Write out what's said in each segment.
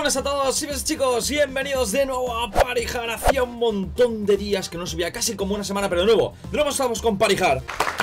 buenas a todos, sí, chicos, bienvenidos de nuevo a Parijar. Hacía un montón de días que no subía, casi como una semana, pero de nuevo estamos con Parijar.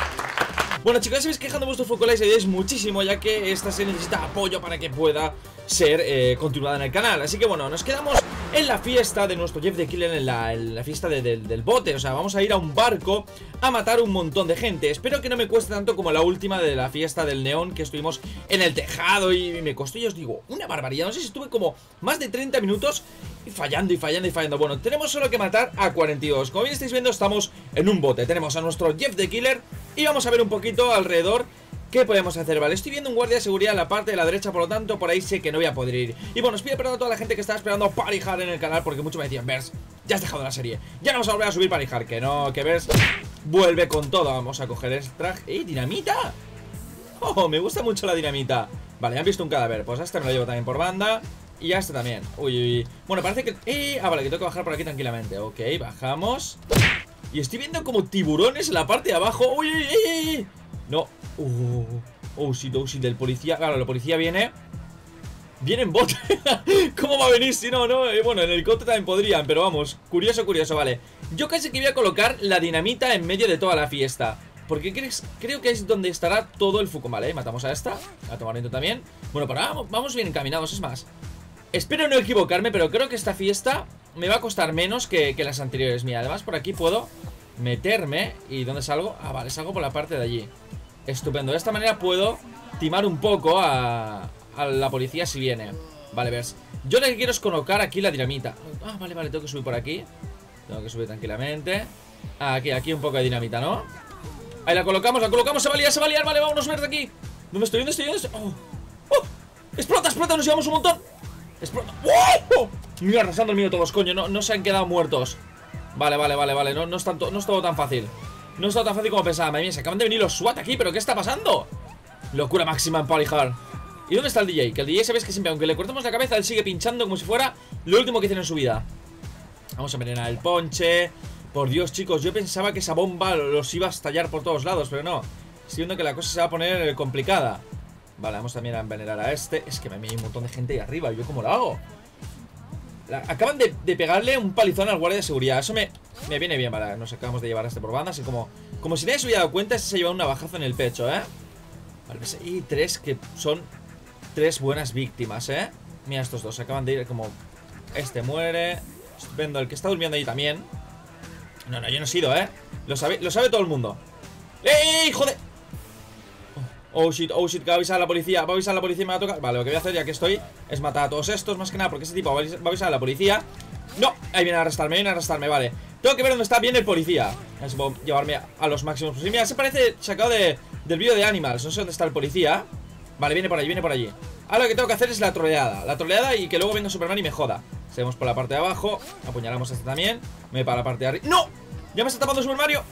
Bueno, chicos, ya sabéis que dejando vuestros focolikes ayudáis muchísimo, ya que esta serie necesita apoyo para que pueda ser continuada en el canal. Así que bueno, nos quedamos en la fiesta de nuestro Jeff the Killer, en la fiesta del bote. O sea, vamos a ir a un barco a matar un montón de gente. Espero que no me cueste tanto como la última de la fiesta del neón, que estuvimos en el tejado y me costó, yo os digo, una barbaridad. No sé si estuve como más de 30 minutos y fallando. Bueno, tenemos solo que matar a 42. Como bien estáis viendo, estamos en un bote. Tenemos a nuestro Jeff the Killer y vamos a ver un poquito alrededor qué podemos hacer. Vale, estoy viendo un guardia de seguridad en la parte de la derecha, por lo tanto por ahí sé que no voy a poder ir. Y bueno, os pido perdón a toda la gente que estaba esperando a Parijar en el canal, porque muchos me decían: Vers, ya has dejado la serie, ya no vamos a volver a subir Parijar. Que no, que Vers vuelve con todo. Vamos a coger este traje. ¡Eh, dinamita! ¡Oh, me gusta mucho la dinamita! Vale, han visto un cadáver, pues a este me lo llevo también por banda. Y a este también. Uy. Bueno, parece que... vale, que tengo que bajar por aquí tranquilamente. Ok, bajamos. Y estoy viendo como tiburones en la parte de abajo. ¡Uy! No. Oh, shit, del policía. Claro, el policía viene en bote. ¿Cómo va a venir si no? Bueno, en el helicóptero también podrían, pero vamos, curioso, vale. Yo casi que voy a colocar la dinamita en medio de toda la fiesta, porque creo que es donde estará todo el foco. Vale, matamos a esta. A tomar viento también. Bueno, pero vamos bien encaminados, es más. Espero no equivocarme, pero creo que esta fiesta me va a costar menos que las anteriores. Mira, además por aquí puedo meterme. ¿Y dónde salgo? Ah, vale, salgo por la parte de allí. Estupendo, de esta manera puedo timar un poco a la policía si viene. Vale, ves, yo lo que quiero es colocar aquí la dinamita. Ah, vale, tengo que subir por aquí. Tengo que subir tranquilamente. Aquí un poco de dinamita, ¿no? Ahí la colocamos, se va a liar, vale, vámonos a ver de aquí. ¿Dónde estoy? ¡Oh! ¡Explota! Nos llevamos un montón. ¡Explota! ¡Oh! Mira, arrasando el mío todos, coño, no se han quedado muertos. Vale, no es todo tan fácil. No es todo tan fácil como pensaba. Madre mía, se acaban de venir los SWAT aquí, ¿pero qué está pasando? Locura máxima en Parijar. ¿Y dónde está el DJ? Que el DJ, sabéis que siempre, aunque le cortemos la cabeza, él sigue pinchando como si fuera lo último que hizo en su vida. Vamos a envenenar el ponche. Por Dios, chicos, yo pensaba que esa bomba los iba a estallar por todos lados, pero no. Estoy viendo que la cosa se va a poner complicada. Vale, vamos también a envenenar a este. Es que me hay un montón de gente ahí arriba. ¿Yo cómo lo hago? Acaban de pegarle un palizón al guardia de seguridad. Eso me viene bien, vale. Nos acabamos de llevar a este por banda. Así como si nadie se hubiera dado cuenta, se ha llevado un navajazo en el pecho, ¿eh? Vale, pues hay tres que son tres buenas víctimas, ¿eh? Mira, estos dos acaban de ir como... Este muere. Estupendo, el que está durmiendo ahí también. No, yo no he sido, ¿eh? Lo sabe todo el mundo. ¡Ey, joder! Oh shit, que va a avisar a la policía. Y me va a tocar. Vale, lo que voy a hacer ya que estoy es matar a todos estos, más que nada, porque ese tipo va a avisar a la policía. No, ahí viene a arrestarme, vale. Tengo que ver dónde está bien el policía. A ver si puedo llevarme a los máximos posibles. Mira, se parece sacado del vídeo de Animals. No sé dónde está el policía. Vale, viene por allí. Ahora lo que tengo que hacer es la troleada y que luego venga Superman y me joda. Seguimos por la parte de abajo. Apuñalamos a este también. Me voy para la parte de arriba. ¡No! Ya me está tapando Super Mario,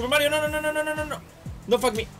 no. Don't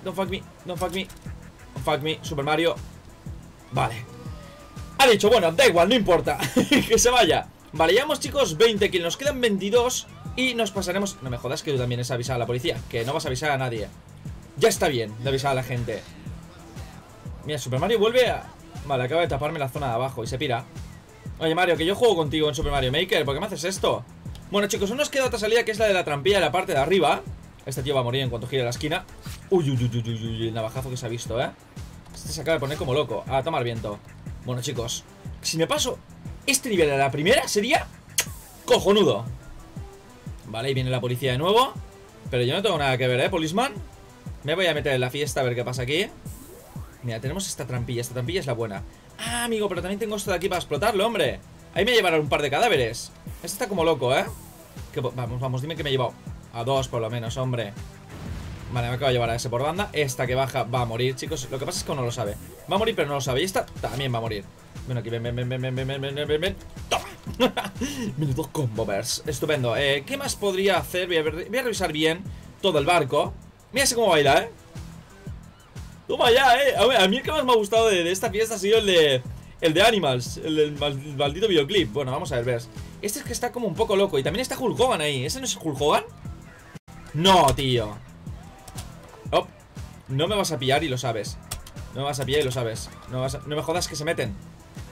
fuck me, Super Mario. Vale. Ha dicho, bueno, da igual, no importa. Que se vaya. Vale, llevamos, chicos, 20 kills. Nos quedan 22 y nos pasaremos... No me jodas que tú también has avisado a la policía. Que no vas a avisar a nadie. Ya está bien de avisar a la gente. Mira, Super Mario vuelve a... Vale, acaba de taparme la zona de abajo y se pira. Oye, Mario, que yo juego contigo en Super Mario Maker. ¿Por qué me haces esto? Bueno, chicos, aún nos queda otra salida, que es la de la trampilla de la parte de arriba. Este tío va a morir en cuanto gire la esquina. Uy, el navajazo que se ha visto, ¿eh? Este se acaba de poner como loco. A tomar viento. Bueno, chicos, si me paso este nivel a la primera, sería cojonudo. Vale, y viene la policía de nuevo. Pero yo no tengo nada que ver, policeman. Me voy a meter en la fiesta a ver qué pasa aquí. Mira, tenemos esta trampilla es la buena. Ah, amigo, pero también tengo esto de aquí para explotarlo, hombre. Ahí me llevarán un par de cadáveres. Este está como loco, ¿eh? Vamos, dime que me he llevado a dos por lo menos, hombre. Vale, me acabo de llevar a ese por banda. Esta que baja va a morir, chicos. Lo que pasa es que uno lo sabe. Va a morir, pero no lo sabe. Y esta también va a morir. Bueno, aquí, ven. ¡Toma! Menudo combovers. Estupendo. ¿Qué más podría hacer? Voy a revisar bien todo el barco. Mira cómo baila, ¿eh? Toma ya, A mí el que más me ha gustado de esta fiesta ha sido el de Animals. El del maldito videoclip. Bueno, vamos a ver, Este es que está como un poco loco. Y también está Hulk Hogan ahí. ¿Ese no es Hulk Hogan? No, tío. Oh, no me vas a pillar y lo sabes. No me vas a pillar y lo sabes. No me jodas que se meten.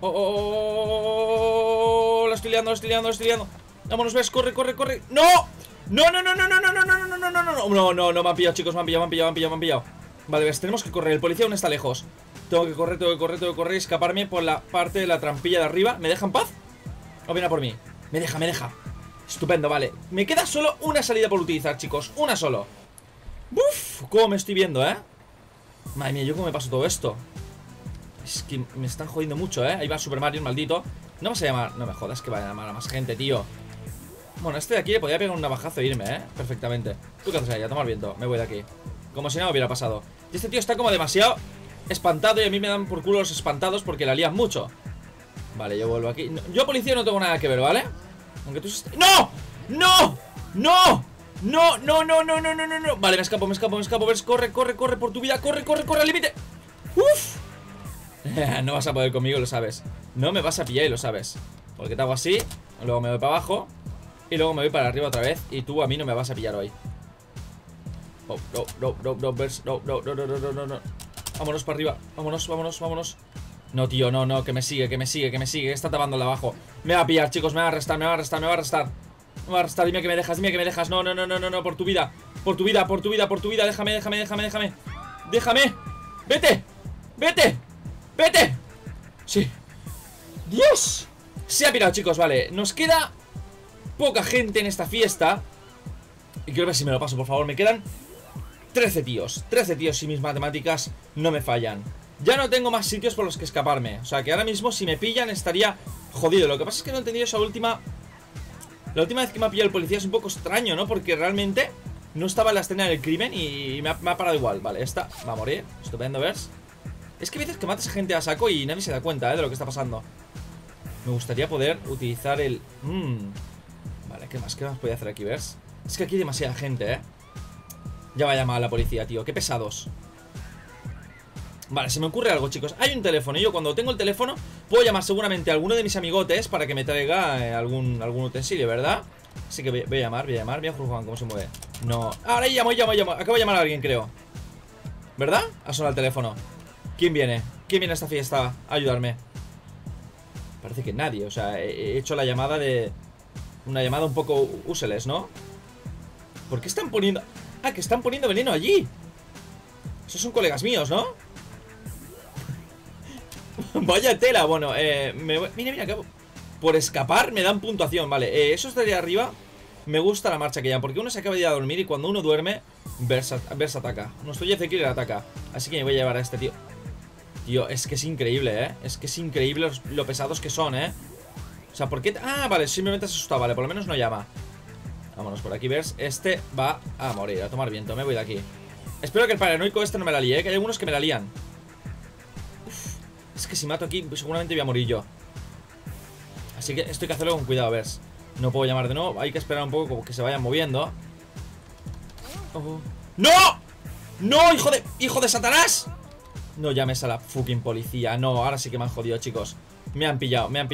Oh, la estoy liando, la estoy liando, la estoy liando. Vámonos, ves, corre, corre, corre. ¡No! ¡No, no, no, no, no, no, no, no, no, no, no, no! No, no, no, me han pillado, chicos, me han pillado, me han pillado, me han pillado, me han pillado. Vale, ves, tenemos que correr, el policía aún está lejos. Tengo que correr, tengo que correr, tengo que correr y escaparme por la parte de la trampilla de arriba. ¿Me deja en paz? ¿O viene a por mí? Me deja, me deja. Estupendo, vale. Me queda solo una salida por utilizar, chicos. Una solo. Uf, cómo me estoy viendo, Madre mía, ¿yo cómo me paso todo esto? Es que me están jodiendo mucho, Ahí va Super Mario, maldito. No vas a llamar, no me jodas que va a llamar a más gente, tío. Bueno, este de aquí le podría pegar un navajazo e irme, perfectamente. ¿Tú qué haces ahí? A tomar viento, me voy de aquí. Como si nada hubiera pasado. Y este tío está como demasiado espantado y a mí me dan por culo los espantados porque la lían mucho. Vale, yo vuelvo aquí. Yo, policía, no tengo nada que ver, ¿vale? Aunque tú... ¡No! ¡No! ¡No! ¡No! ¡No, no, no, no, no, no, no! Vale, me escapo, me escapo, me escapo. Ves, corre, corre, corre por tu vida. Corre, corre, corre al límite. ¡Uf! No vas a poder conmigo, lo sabes. No me vas a pillar y lo sabes. Porque te hago así, luego me voy para abajo y luego me voy para arriba otra vez. Y tú a mí no me vas a pillar hoy. Oh, no, no, no, no, no, no, no, no, no, no, no. Vámonos para arriba, vámonos, vámonos, vámonos. No, tío, no, no, que me sigue, que me sigue, que me sigue. Está tapando de abajo. Me va a pillar, chicos, me va a arrestar, me va a arrestar, me va a arrestar. Me va a arrestar, dime que me dejas, dime que me dejas. No, no, no, no, no, no, por tu vida. Por tu vida, por tu vida, por tu vida. Déjame, déjame, déjame, déjame. Déjame. Vete, vete, vete. Sí. ¡Dios! Se ha pirado, chicos, vale. Nos queda poca gente en esta fiesta. Y quiero ver si me lo paso, por favor. Me quedan 13 tíos. 13 tíos si mis matemáticas no me fallan. Ya no tengo más sitios por los que escaparme. O sea que ahora mismo si me pillan estaría jodido. Lo que pasa es que no he entendido esa última... La última vez que me ha pillado el policía es un poco extraño, ¿no? Porque realmente no estaba en la escena del crimen y me ha parado igual. Vale, esta va a morir. Estupendo, ¿ves? Es que a veces que matas a gente a saco y nadie se da cuenta, de lo que está pasando. Me gustaría poder utilizar el... Vale, ¿qué más podía hacer aquí, ves? Es que aquí hay demasiada gente, Ya va a llamar a la policía, tío. Qué pesados. Vale, se me ocurre algo, chicos. Hay un teléfono y yo cuando tengo el teléfono puedo llamar seguramente a alguno de mis amigotes para que me traiga algún utensilio, ¿verdad? Así que voy a llamar. Mira, Juan, cómo se mueve. No. Ahora llamo. Acabo de llamar a alguien, creo. ¿Verdad? Ha sonado el teléfono. ¿Quién viene? ¿Quién viene a esta fiesta a ayudarme? Parece que nadie, o sea, he hecho la llamada de... Una llamada un poco useless, ¿no? ¿Por qué están poniendo...? Ah, que están poniendo veneno allí. Esos son colegas míos, ¿no? Vaya tela, bueno, mira, que por escapar me dan puntuación, vale. Esos de arriba me gusta la marcha que llevan, porque uno se acaba de ir a dormir y cuando uno duerme, Versa ataca. Nuestro Jeff Killer ataca. Así que me voy a llevar a este tío. Tío, es que es increíble, Es que es increíble lo pesados que son, O sea, ¿por qué? Ah, vale, simplemente se asustaba, vale, por lo menos no llama. Vámonos por aquí, ¿ves? Este va a morir, a tomar viento, me voy de aquí. Espero que el paranoico este no me la líe, que hay algunos que me la lían. Uf, es que si mato aquí, pues seguramente voy a morir yo. Así que esto hay que hacerlo con cuidado, ¿ves? No puedo llamar de nuevo, hay que esperar un poco como que se vayan moviendo. ¡No! ¡No, hijo de Satanás! No llames a la fucking policía. No, ahora sí que me han jodido, chicos. Me han pillado. Vale.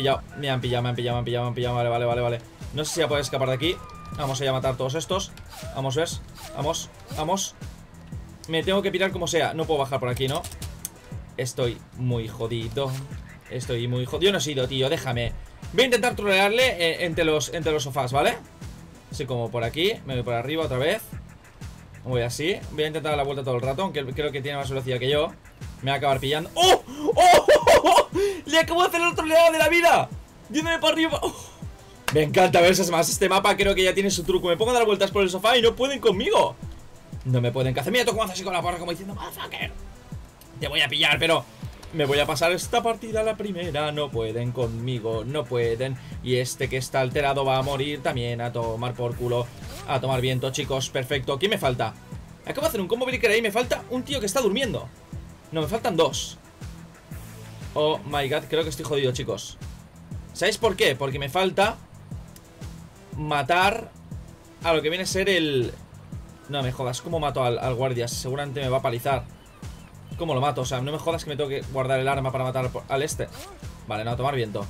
No sé si voy a poder escapar de aquí. Vamos a ir a matar todos estos. Vamos, ¿ves? Vamos. Me tengo que pirar como sea. No puedo bajar por aquí, ¿no? Estoy muy jodido. Yo no he sido, tío, déjame. Voy a intentar trolearle entre los sofás, ¿vale? Así como por aquí. Me voy por arriba otra vez. Voy así. Voy a intentar dar la vuelta todo el rato, aunque creo que tiene más velocidad que yo. Me va a acabar pillando. ¡Oh! Le acabo de hacer el otro lado de la vida. Yéndome para arriba. Me encanta ver esas más. Este mapa creo que ya tiene su truco. Me pongo a dar vueltas por el sofá y no pueden conmigo. No me pueden cazar. Mira, toco así con la porra como diciendo, motherfucker, te voy a pillar, pero me voy a pasar esta partida a la primera. No pueden conmigo, no pueden. Y este que está alterado va a morir también. A tomar por culo. A tomar viento, chicos, perfecto. ¿Quién me falta? Acabo de hacer un combo breaker ahí. Me falta un tío que está durmiendo. No, me faltan dos. Oh my god, creo que estoy jodido, chicos. ¿Sabéis por qué? Porque me falta matar a lo que viene a ser el... No me jodas, ¿cómo mato al guardia? Seguramente me va a palizar. ¿Cómo lo mato? O sea, no me jodas que me tengo que guardar el arma para matar al este. Vale, no, a tomar viento.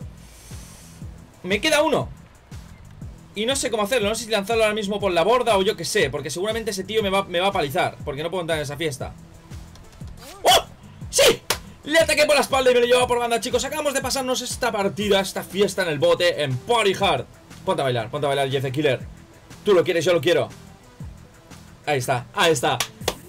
Me queda uno. Y no sé cómo hacerlo, no sé si lanzarlo ahora mismo por la borda o yo qué sé. Porque seguramente ese tío me va a palizar, porque no puedo entrar en esa fiesta. ¡Oh! ¡Sí! Le ataqué por la espalda y me lo llevaba por banda, chicos. Acabamos de pasarnos esta partida, esta fiesta en el bote, en Party Hard. Ponte a bailar, Jeff the Killer. Tú lo quieres, yo lo quiero. Ahí está, ahí está.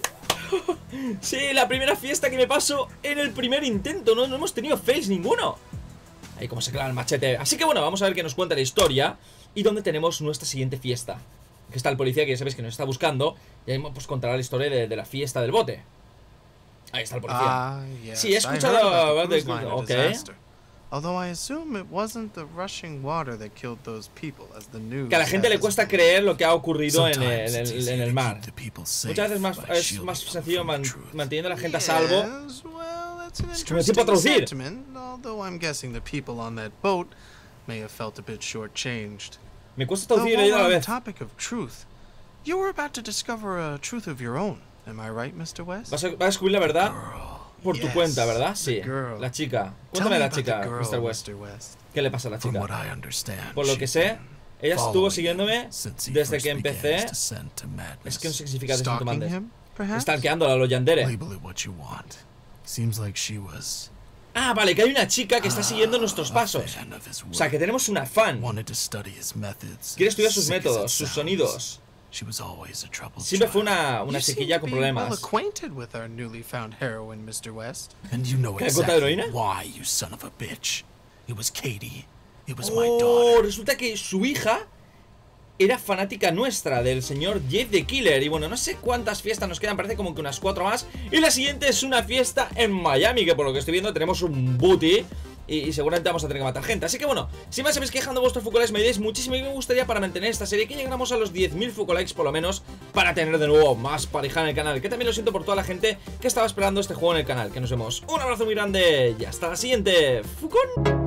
Sí, la primera fiesta que me paso en el primer intento. No hemos tenido fails ninguno. Ahí como se clava el machete. Así que bueno, vamos a ver qué nos cuenta la historia y dónde tenemos nuestra siguiente fiesta. Que está el policía que ya sabéis que nos está buscando. Y ahí pues contará la historia de la fiesta del bote. Ahí está el policía. Yes. Sí, he escuchado Ok. Although I assume it wasn't the rushing water that killed those people, as the news Que a la gente le cuesta creer lo que ha ocurrido en el mar. Muchas Muchas veces es más sencillo manteniendo a la gente a salvo. Es que me estoy para traducir. Although I'm guessing the people on that boat may have felt a bit shortchanged. Me cuesta traducir y leer a la vez. Topic of truth. You were about to discover a truth of your own. Am I right, Mr. West? Vas a descubrir la verdad por tu Yes, cuenta, ¿verdad? Sí. the girl. La chica. Tell Cuéntame me la about the chica, girl, Mr. West. Mr. West. ¿Qué le pasa a la From chica? what I understand, Por lo que she's sé, been ella estuvo following siguiéndome him since he desde first que began empecé. to descend to madness. Es que no sé qué significa descent to Stalking madness. him, perhaps? Stalkeándola a los yandere. Label it what you want. Seems like she was Ah, vale, que hay una chica que está siguiendo nuestros pasos. fan of his O sea, que work. tenemos una fan. Wanted to study his methods. Quiere estudiar sus Sick as it métodos, sus sounds. sonidos. She was always a troubled Siempre fue child. una You seem chiquilla to con be well problemas. acquainted with our newly found heroine, Mr. West. And you know ¿Qué, gota de exactly heroína? why, you son of a bitch. It was Katie. It was my Oh, daughter. resulta que su hija era fanática nuestra, del señor Jeff the Killer. Y bueno, no sé cuántas fiestas nos quedan, parece como que unas 4 más. Y la siguiente es una fiesta en Miami, que por lo que estoy viendo tenemos un booty. Y seguramente vamos a tener que matar gente. Así que bueno, si me sabéis quejando vuestros Fucolikes, me diréis muchísimo y me gustaría para mantener esta serie que llegáramos a los 10.000 Fucolikes por lo menos, para tener de nuevo más Party Hard en el canal. Que también lo siento por toda la gente que estaba esperando este juego en el canal. Que nos vemos. Un abrazo muy grande y hasta la siguiente. Fucon.